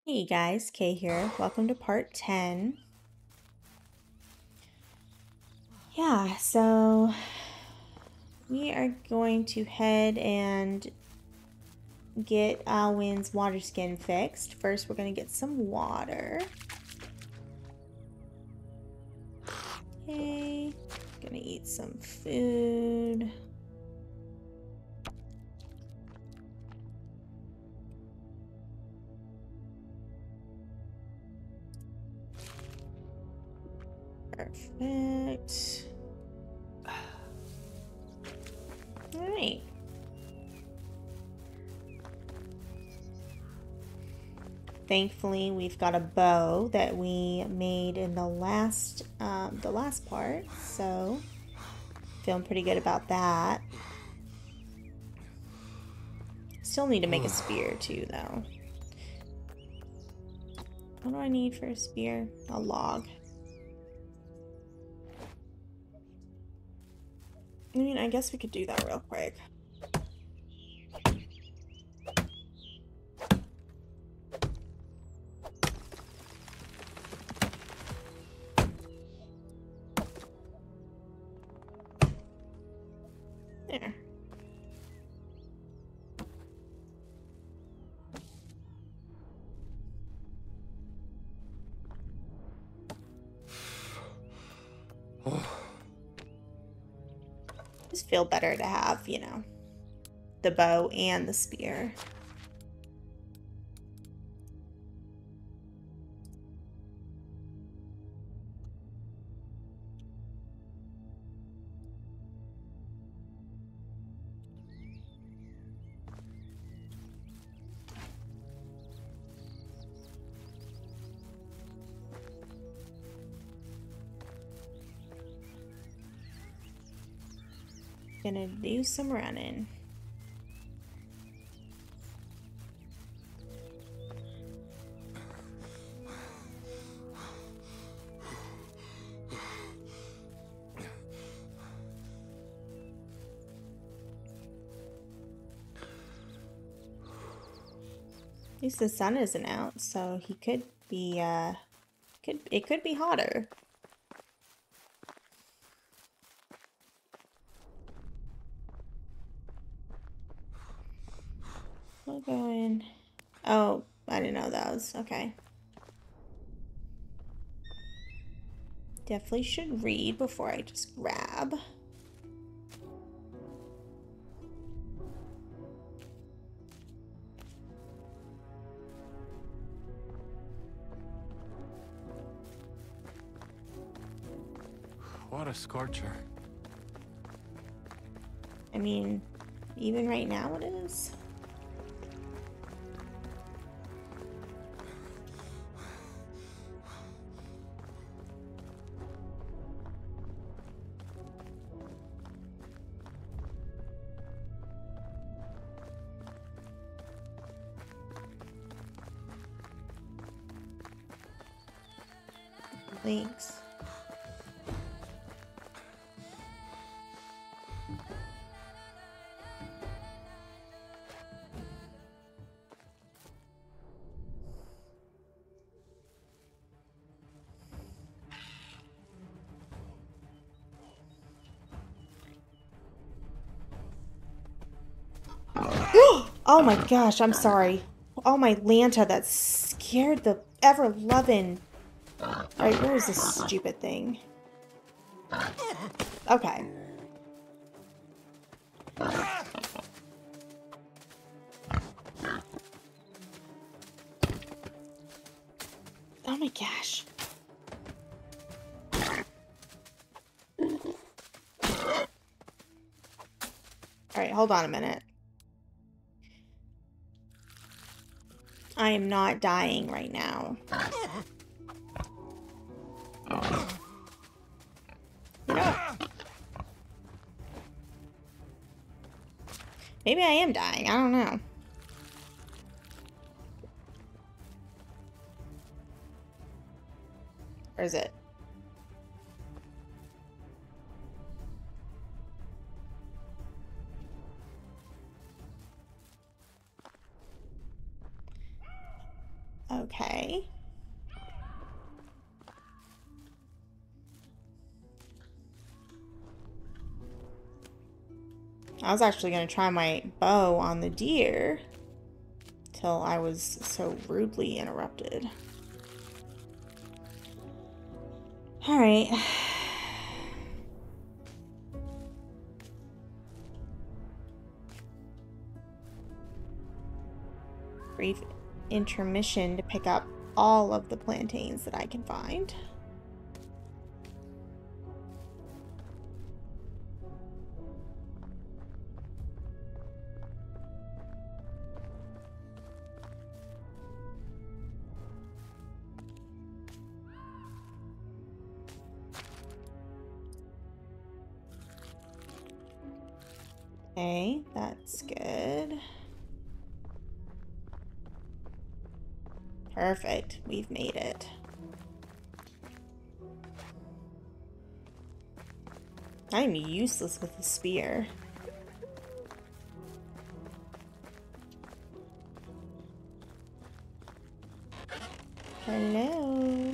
Hey guys, Kay here. Welcome to part 10. Yeah, so we are going to head and get Alwin's Waterskin fixed. First, we're going to get some water. Okay, gonna eat some food. Perfect. All right. Thankfully, we've got a bow that we made in the last part, so feeling pretty good about that. Still need to make a spear too, though. What do I need for a spear? A log. I mean, I guess we could do that real quick. There. Just feel better to have, you know, the bow and the spear. Gonna do some running. At least the sun isn't out, so he could be it could be hotter. We'll go in. Oh, I didn't know that was okay. Definitely should read before I just grab. What a scorcher. I mean, even right now it is. Thanks. Oh my gosh, I'm sorry. Oh my Lanta, that scared the ever-loving. Alright, where is this stupid thing? Okay. Oh my gosh. Alright, hold on a minute. I am not dying right now. You know, maybe I am dying. I don't know. Or is it? Okay. I was actually going to try my bow on the deer till I was so rudely interrupted. All right. Brief intermission to pick up all of the plantains that I can find. Okay, that's good. Perfect, we've made it. I'm useless with the spear. Hello.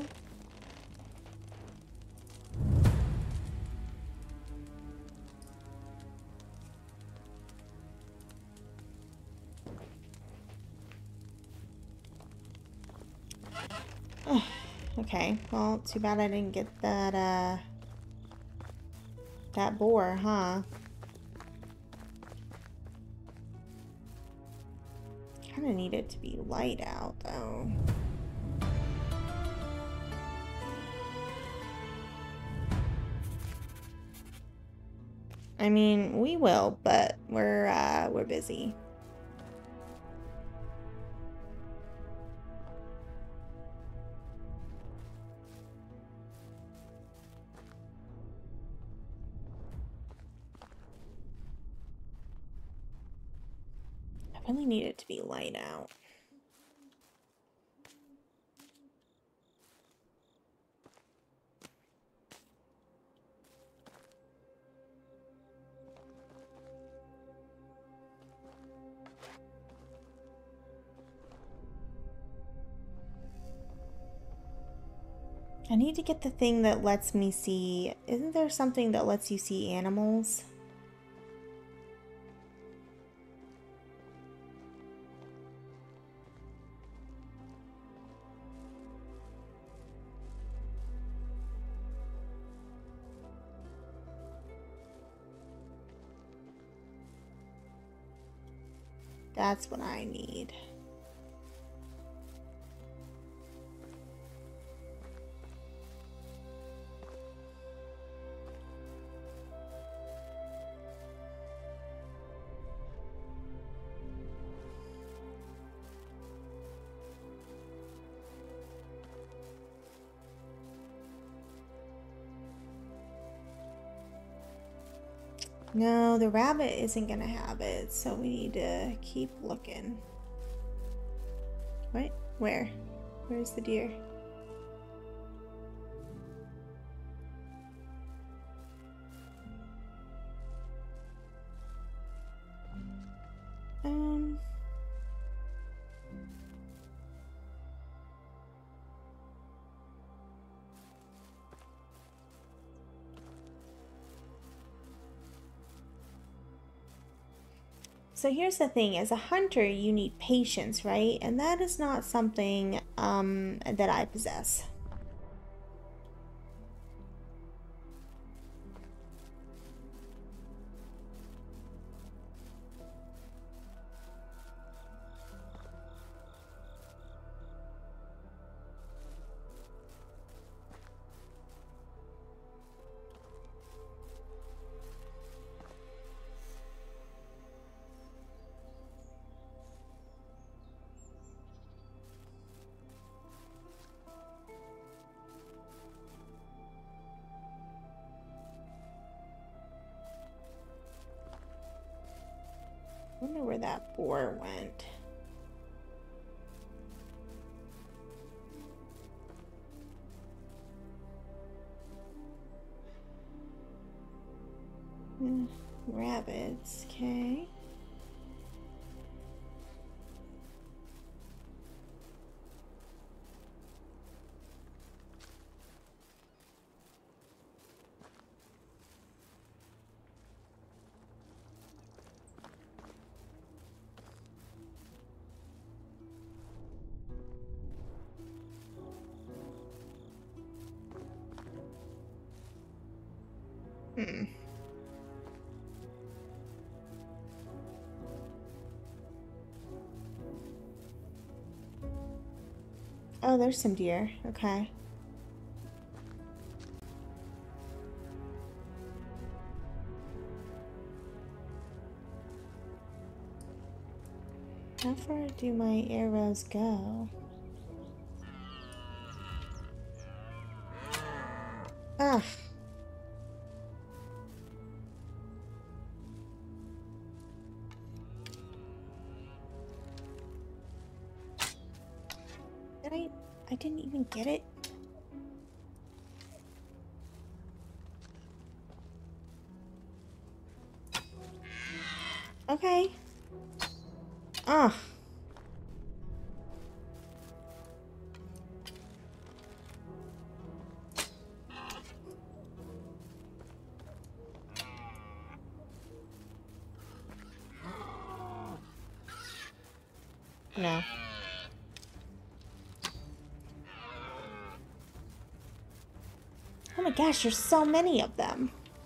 Oh, okay, well, too bad I didn't get that boar, huh? Kind of need it to be light out, though. I mean, we will, but we're busy. I really need it to be light out. I need to get the thing that lets me see. Isn't there something that lets you see animals? That's what I need. No, the rabbit isn't gonna have it, so we need to keep looking. What? Where? Where's the deer? Um... So here's the thing, as a hunter, you need patience, right? And that is not something that I possess. I wonder where that boar went. Rabbits, okay. Hmm. Oh, there's some deer. Okay. How far do my arrows go? Ah. I didn't even get it. Okay. Ah. No. Oh my gosh, there's so many of them.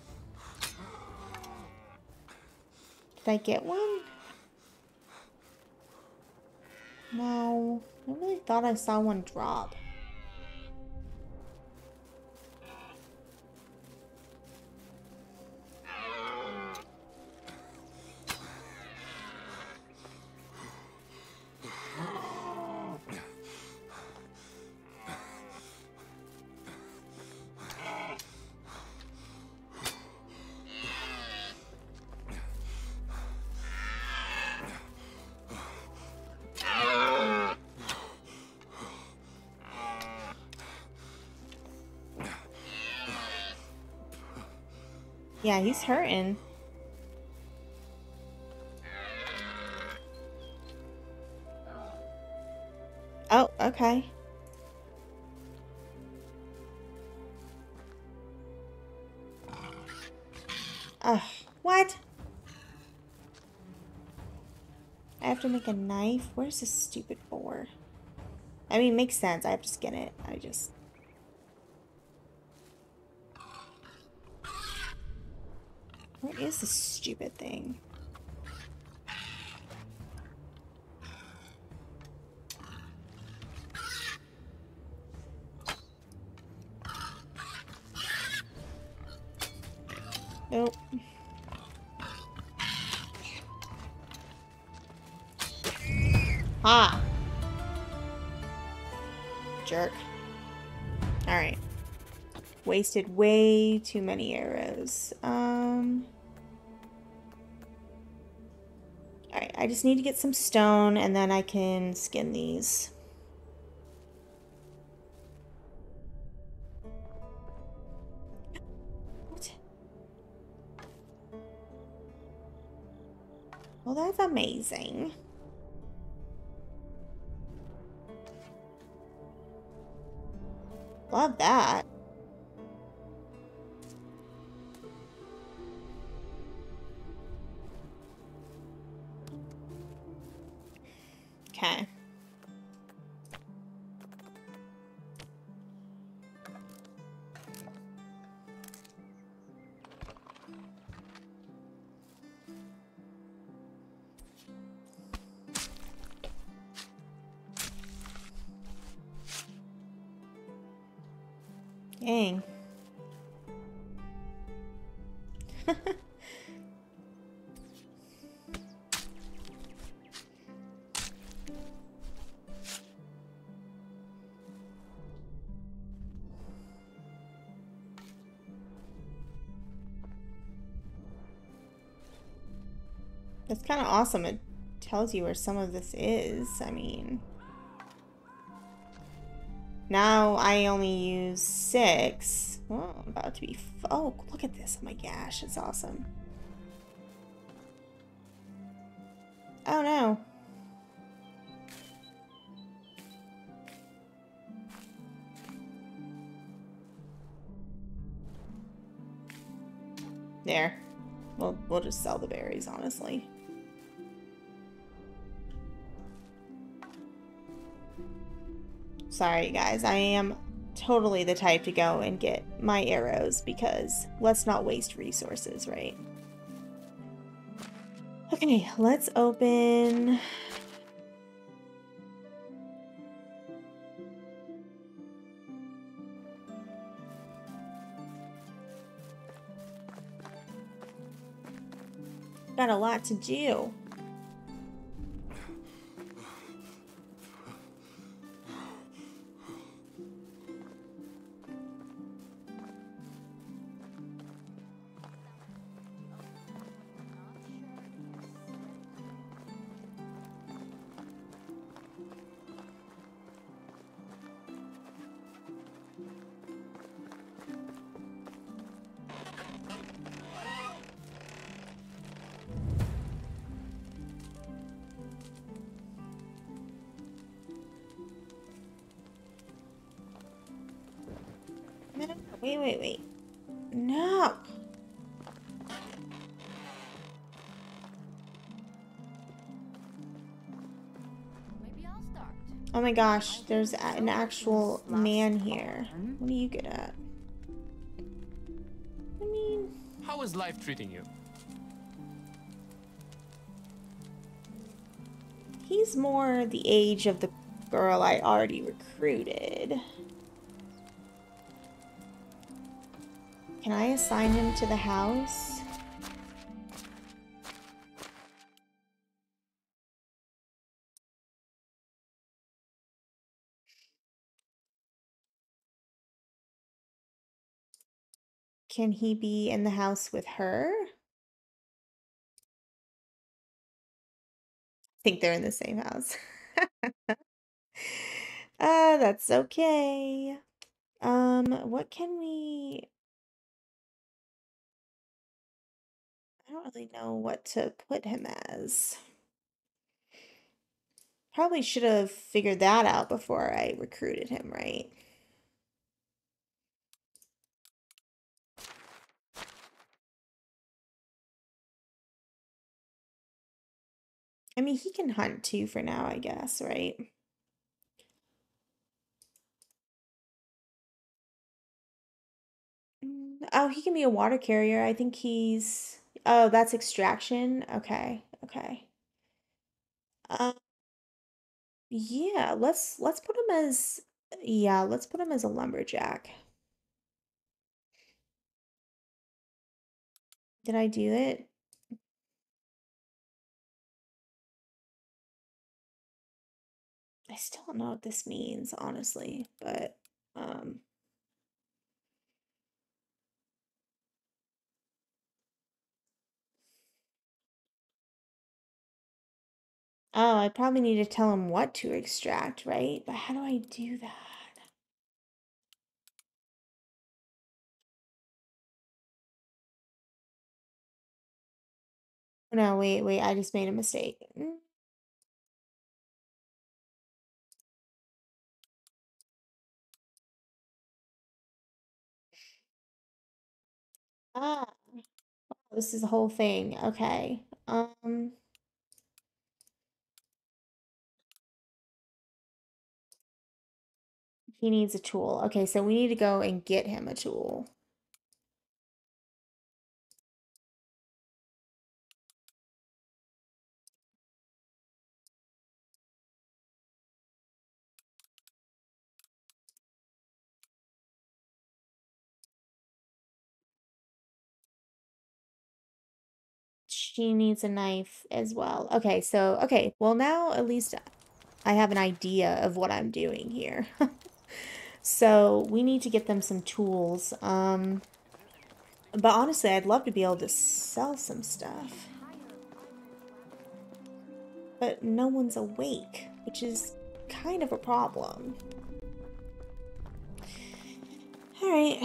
Did I get one? No. I really thought I saw one drop. Yeah, he's hurting. Oh, okay. Ugh, what? I have to make a knife? Where's this stupid boar? I mean, it makes sense. I have to skin it. I just... Where is this stupid thing? Nope. Ah! Jerk. Alright. Wasted way too many arrows. Alright, I just need to get some stone and then I can skin these. What? Well, that's amazing. Love that. Okay. Dang. That's kind of awesome. It tells you where some of this is. I mean... Now I only use 6. Oh, I'm about to be... Oh, look at this. Oh my gosh, it's awesome. Oh no. There. We'll just sell the berries, honestly. Sorry, guys. I am totally the type to go and get my arrows because let's not waste resources, right? Okay, let's open. Got a lot to do. No, wait. No. Maybe I'll start. Oh my gosh, there's an actual man here. What are you good at? I mean, How is life treating you? he's more the age of the girl I already recruited. Can I assign him to the house? Can he be in the house with her? I think they're in the same house. That's okay. What can we... I don't really know what to put him as. Probably should have figured that out before I recruited him, right? I mean, he can hunt too for now, I guess, right? Oh, he can be a water carrier. I think he's... Oh, that's extraction? Okay. Um, yeah, let's put him as... Yeah, let's put him as a lumberjack. Did I do it? I still don't know what this means, honestly, but um oh, I probably need to tell him what to extract, right? But how do I do that? No, wait, I just made a mistake. Ah, this is the whole thing. Okay. He needs a tool. Okay, so we need to go and get him a tool. She needs a knife as well. Okay, well now at least I have an idea of what I'm doing here. So we need to get them some tools. But honestly, I'd love to be able to sell some stuff. But no one's awake, which is kind of a problem. Alright.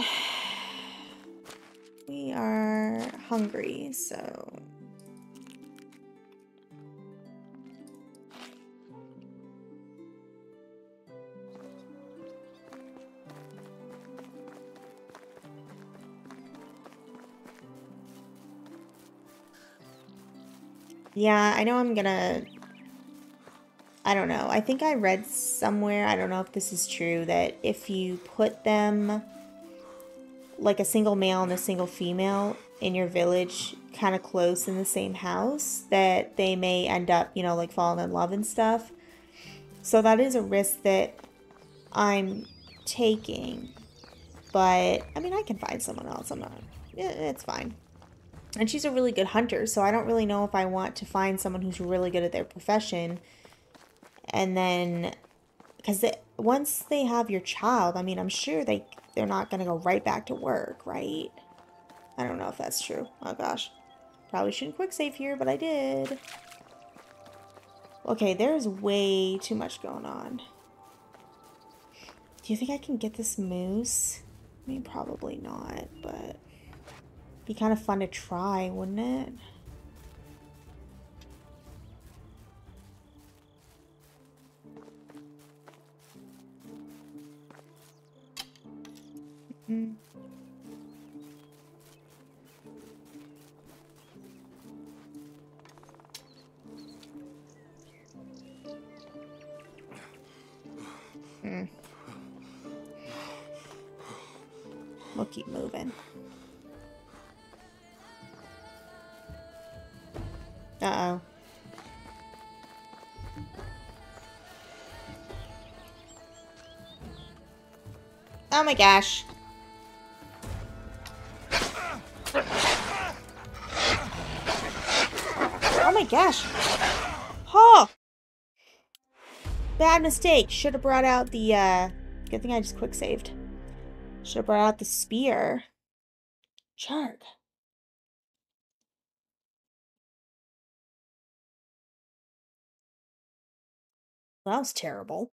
We are hungry, so... Yeah, I know I'm gonna I don't know. I think I read somewhere, I don't know if this is true, that if you put them, like a single male and a single female, in your village kind of close in the same house, that they may end up, you know, like falling in love and stuff. So that is a risk that I'm taking. But, I mean, I can find someone else. I'm not, it's fine. And she's a really good hunter, so I don't really know if I want to find someone who's really good at their profession. And then, because once they have your child, I mean, I'm sure they're not going to go right back to work, right? I don't know if that's true. Oh, gosh. Probably shouldn't quick save here, but I did. Okay, there's way too much going on. Do you think I can get this moose? I mean, probably not, but be kind of fun to try, wouldn't it? Mm. Mm. We'll keep moving. Uh-oh. Oh my gosh. Oh my gosh. Oh! Bad mistake. Should have brought out the, good thing I just quick saved. Should have brought out the spear. Shark. That was terrible.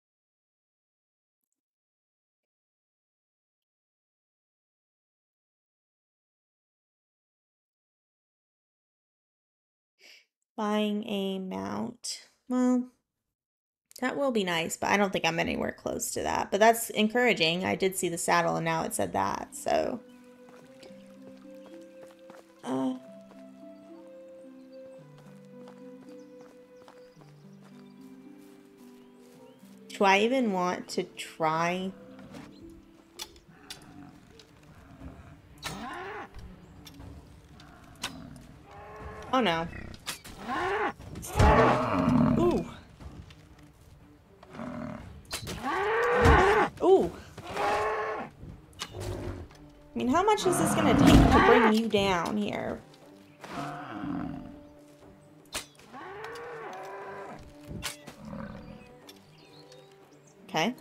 Buying a mount. Well, that will be nice, but I don't think I'm anywhere close to that. But that's encouraging. I did see the saddle and now it said that, so. Uh, do I even want to try? Oh no. Ooh. Ooh. I mean, how much is this gonna take to bring you down here? Okay.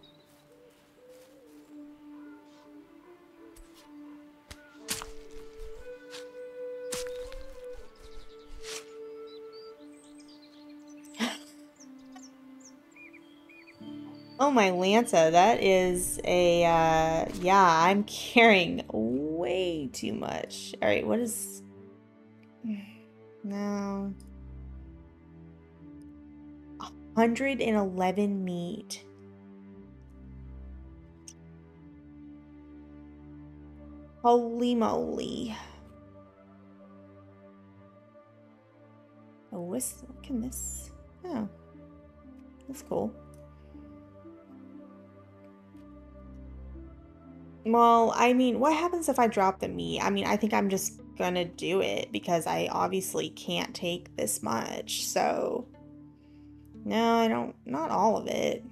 Oh, my Lanta, that is a, yeah, I'm carrying way too much. All right, what is, no, 111 meat. Holy moly. Oh, what can this, oh, that's cool. Well, I mean, what happens if I drop the meat? I mean, I think I'm just gonna do it because I obviously can't take this much, so... No, I don't... Not all of it.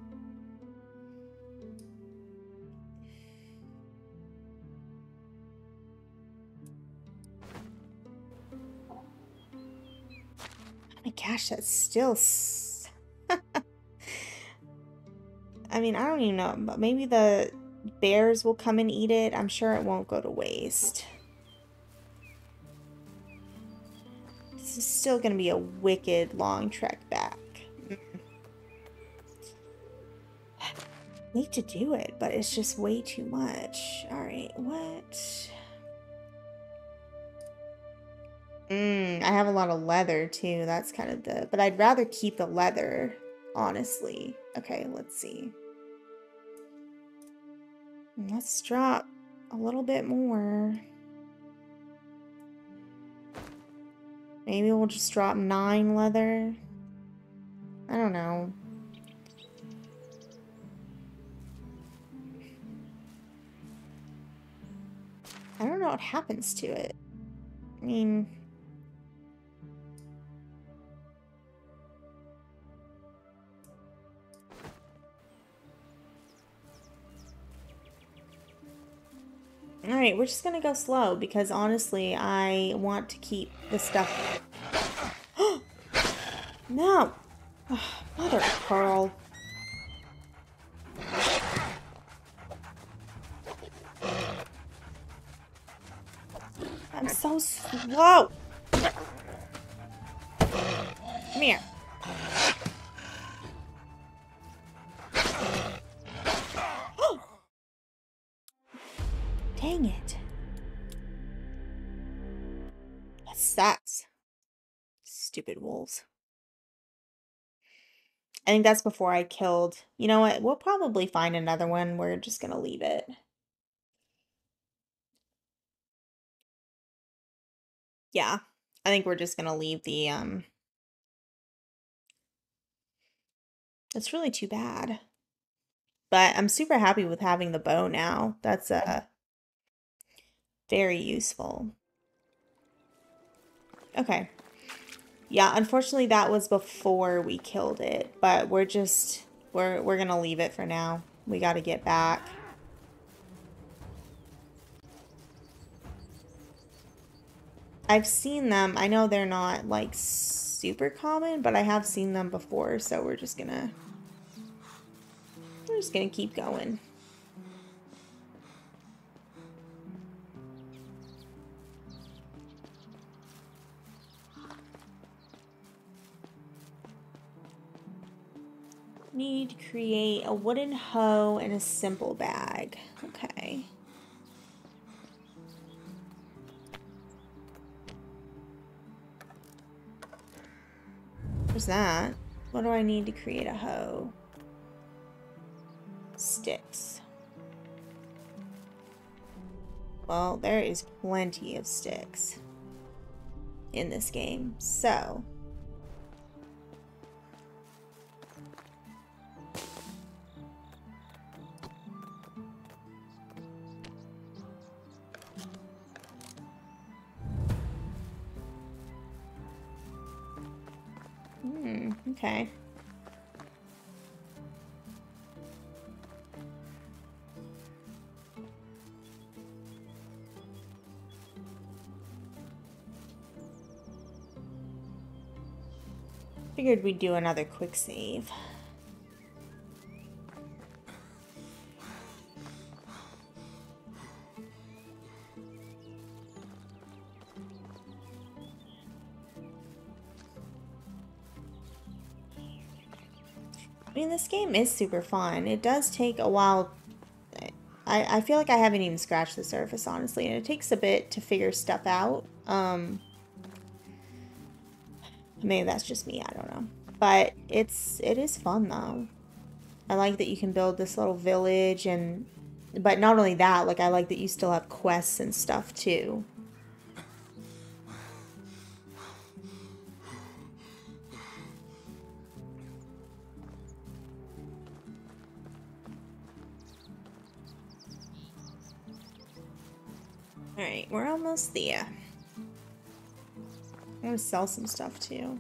Oh my gosh, that's still... I mean, I don't even know, but maybe the bears will come and eat it. I'm sure it won't go to waste. This is still gonna be a wicked long trek back. I need to do it, but it's just way too much. Alright, what? I have a lot of leather too. That's kind of the... But I'd rather keep the leather, honestly. Okay, let's see. Let's drop a little bit more. Maybe we'll just drop 9 leather. I don't know. I don't know what happens to it. I mean... Alright, we're just gonna go slow because honestly, I want to keep the stuff. No! Mother of pearl. I'm so slow! Come here. Dang it. That sucks. Stupid wolves. I think that's before I killed. You know what? We'll probably find another one. We're just gonna leave it. Yeah. I think we're just gonna leave the, It's really too bad. But I'm super happy with having the bow now. That's, very useful. Okay. Yeah, unfortunately that was before we killed it, but we're gonna leave it for now. We gotta get back. I've seen them. I know they're not like super common, but I have seen them before, so we're just gonna keep going. Need to create a wooden hoe and a simple bag. Okay. What's that? What do I need to create a hoe? Sticks. Well, there is plenty of sticks in this game, so... okay. Figured we'd do another quick save. I mean, this game is super fun. It does take a while. I feel like I haven't even scratched the surface, honestly, and it takes a bit to figure stuff out. Maybe that's just me, I don't know. But it is fun, though. I like that you can build this little village, but not only that, like, I like that you still have quests and stuff, too. Alright, we're almost there. I'm gonna sell some stuff too.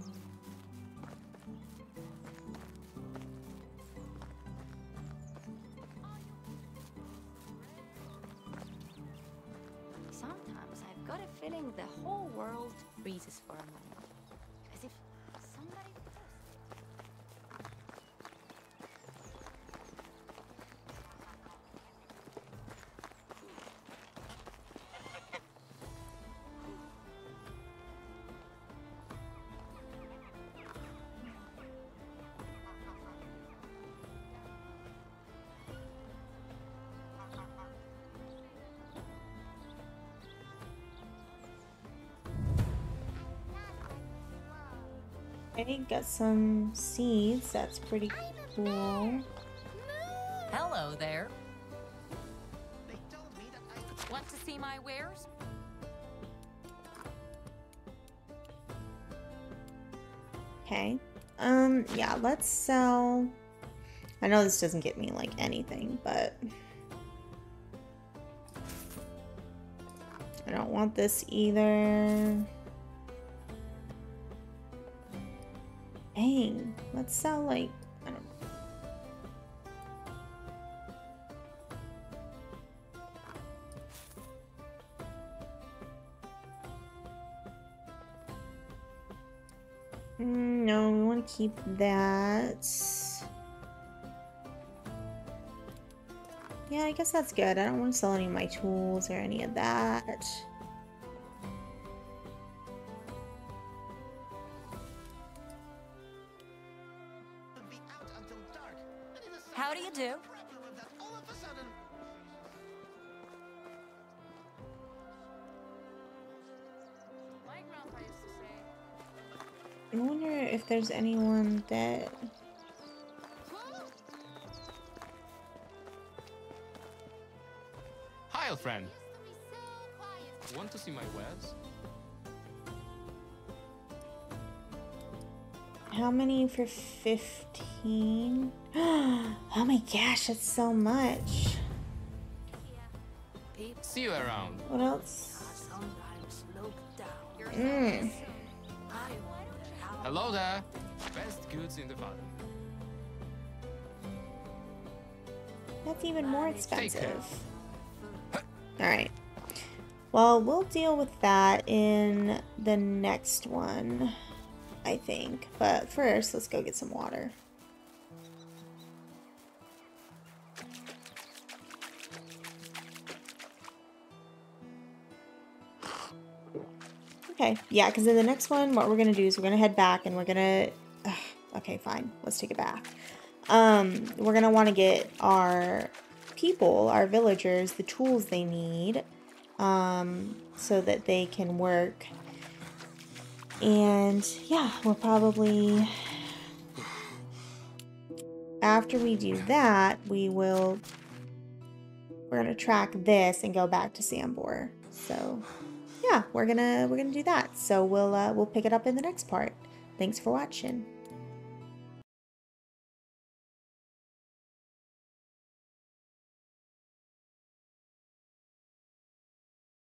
Sometimes I've got a feeling the whole world freezes for a moment. As if somebody... Okay, got some seeds. That's pretty cool. Hello there. Want to see my wares? Okay. Yeah, let's sell. I know this doesn't get me like anything, but I don't want this either. Dang, let's sell like, I don't know. No, we want to keep that. Yeah, I guess that's good. I don't want to sell any of my tools or any of that. How do you do? I wonder if there's anyone that... Hi, old friend. Want to see my wares? How many for 15? Oh my gosh, that's so much. See you around. What else? Hello there. Best goods in the garden. That's even more Take expensive. care. Alright. Well, we'll deal with that in the next one, I think. But first, let's go get some water. Okay, yeah, because in the next one, what we're going to do is we're going to head back and we're going to... Okay, fine. Let's take it back. We're going to want to get our people, our villagers, the tools they need so that they can work. And yeah, we'll probably... After we do that, we're going to track this and go back to Sambor. So... yeah, we're gonna do that. So we'll pick it up in the next part. Thanks for watching.